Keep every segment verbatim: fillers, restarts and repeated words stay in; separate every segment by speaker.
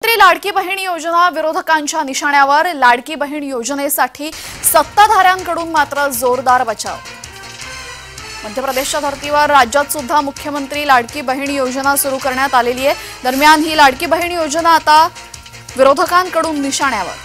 Speaker 1: मुख्यमंत्री लाडकी बहीण योजना विरोधकांच्या निशाण्यावर। लाडकी बहीण योजनेसाठी सत्ताधाऱ्यांकडून मात्र जोरदार बचाव। मध्य प्रदेशच्या धर्तीवर राज्यात सुद्धा मुख्यमंत्री लाडकी बहीण योजना सुरू करण्यात आलेली आहे। दरम्यान ही लाडकी बहीण योजना आता विरोधकांकडून निशाण्यावर।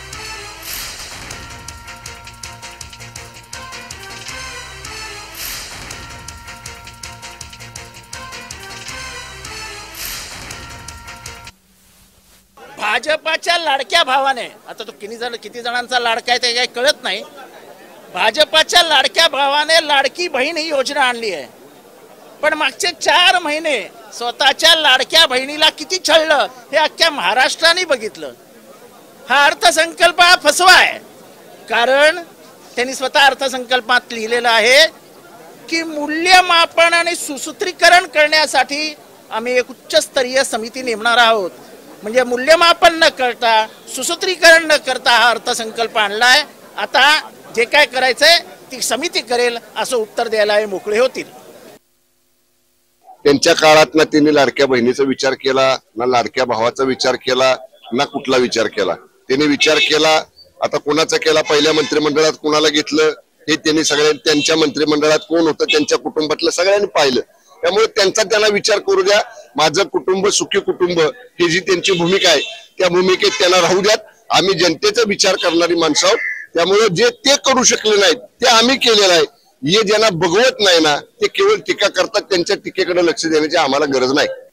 Speaker 2: भाजपाच्या लाडक्या भावाने, आता तो किती जण किती जणांचा लाडका आहे ते काही कळत नाही, भाजपाच्या लाडक्या भावाने लाडकी बहीण ही योजना आणली आहे। पण मागचे चार महिने स्वतःच्या लाडक्या बहिणीला किती छळलं हे अख्ख्या महाराष्ट्राने बघितलं। हा अर्थसंकल्प हा फसवा आहे, कारण त्यांनी स्वतः अर्थसंकल्पात लिहिलेलं आहे की मूल्यमापन आणि सुसूत्रीकरण करण्यासाठी आम्ही एक उच्चस्तरीय समिती नेमणार आहोत। म्हणजे मूल्यमापन न करता, सुसूत्रीकरण न करता हा अर्थसंकल्प आणलाय। आता जे काय करायचंय ती समिती करेल असं उत्तर द्यायला हे मोकळे होतील।
Speaker 3: त्यांच्या काळात ना त्यांनी लाडक्या बहिणीचा विचार केला, ना लाडक्या भावाचा विचार केला, ना कुठला विचार केला। त्यांनी विचार केला आता कोणाचा केला, पहिल्या मंत्रिमंडळात कोणाला घेतलं हे त्यांनी सगळ्या, त्यांच्या मंत्रिमंडळात कोण होतं त्यांच्या कुटुंबातलं सगळ्यांनी पाहिलं। त्यामुळे त्यांचा त्यांना विचार करू द्या। माझं कुटुंब सुखी कुटुंब ही जी त्यांची भूमिका आहे त्या भूमिकेत त्यांना राहू द्यात। आम्ही जनतेचा विचार करणारी माणसं आहोत, त्यामुळे जे ते करू शकले नाहीत ते आम्ही केलेलं आहे। हे ज्यांना बघवत नाही ना ते केवळ टीका करतात, त्यांच्या टीकेकडे लक्ष देण्याची आम्हाला गरज नाही।